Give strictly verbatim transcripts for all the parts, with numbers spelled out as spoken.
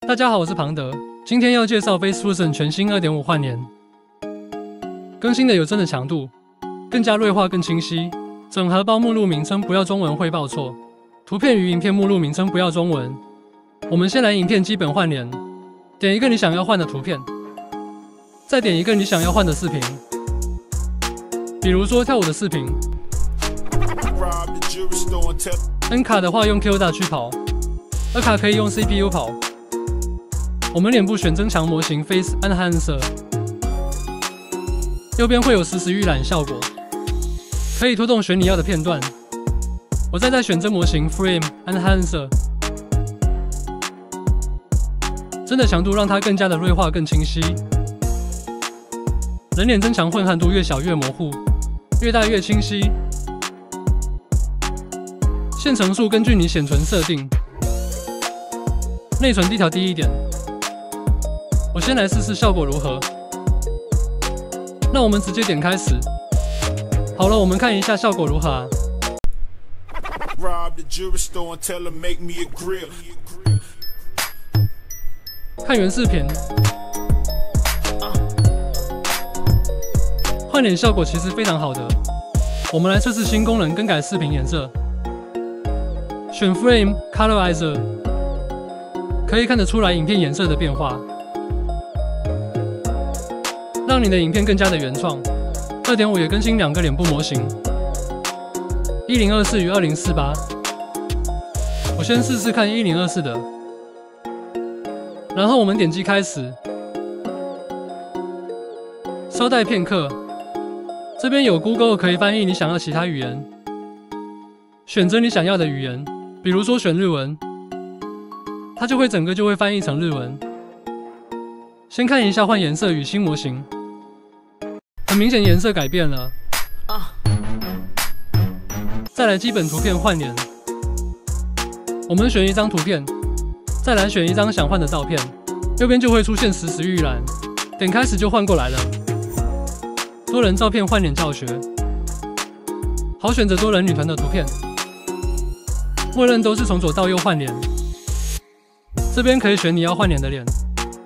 大家好，我是庞德，今天要介绍 Face Fusion 全新 二点五 换脸。更新的有真的强度，更加锐化、更清晰。整合包目录名称不要中文会报错，图片与影片目录名称不要中文。我们先来影片基本换脸，点一个你想要换的图片，再点一个你想要换的视频，比如说跳舞的视频。N 卡的话用 Q 大去跑，二卡可以用 C P U 跑。我们脸部选增强模型 Face Enhancer， 右边会有实时预览效果，可以拖动选你要的片段。我再再选真模型 Frame Enhancer， 真的强度让它更加的锐化、更清晰。人脸增强混合度越小越模糊，越大越清晰。线程数根据你显存设定，内存低调低一点。我先来试试效果如何。那我们直接点开始。好了，我们看一下效果如何啊。看原视频，换脸效果其实非常好的。我们来测试新功能，更改视频颜色。选 Frame Colorizer， 可以看得出来影片颜色的变化。让你的影片更加的原创。二点五 也更新两个脸部模型，一零二四与二零四八。我先试试看一零二四的，然后我们点击开始，稍待片刻。这边有 Google 可以翻译你想要其他语言，选择你想要的语言，比如说选日文，它就会整个就会翻译成日文。先看一下换颜色与新模型。很明显颜色改变了。再来基本图片换脸，我们选一张图片，再来选一张想换的照片，右边就会出现实时预览，点开始就换过来了。多人照片换脸教学，好选择多人女团的图片，默认都是从左到右换脸，这边可以选你要换脸的脸。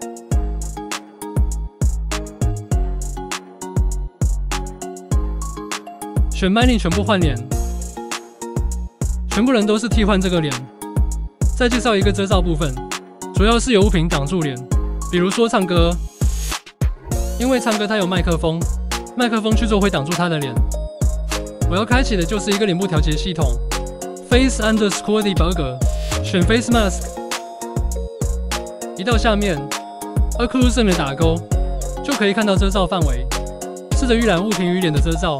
选 Mini 全部换脸，全部人都是替换这个脸。再介绍一个遮罩部分，主要是有物品挡住脸，比如说唱歌，因为唱歌它有麦克风，麦克风去做会挡住它的脸。我要开启的就是一个脸部调节系统 ，Face Underscore Debugger， 选 Face Mask， 移到下面 ，Occlusion 的打勾，就可以看到遮罩范围。试着预览物品与脸的遮罩。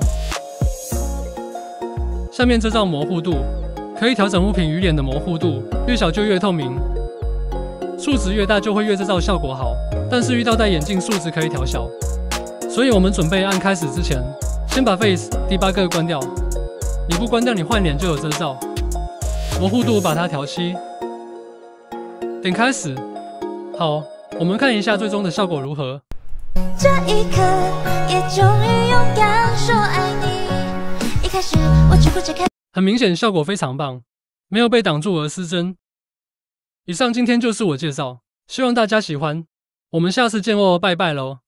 下面遮罩模糊度，可以调整物品与脸的模糊度，越小就越透明，数值越大就会越遮罩效果好。但是遇到戴眼镜，数值可以调小。所以我们准备按开始之前，先把 Face Debugger 关掉。你不关掉，你换脸就有遮罩。模糊度把它调七，点开始。好，我们看一下最终的效果如何。 这一刻，也终于勇敢说爱你。一开始我只顾着看， 很明显效果非常棒，没有被挡住而失真。以上今天就是我介绍，希望大家喜欢，我们下次见哦，拜拜喽。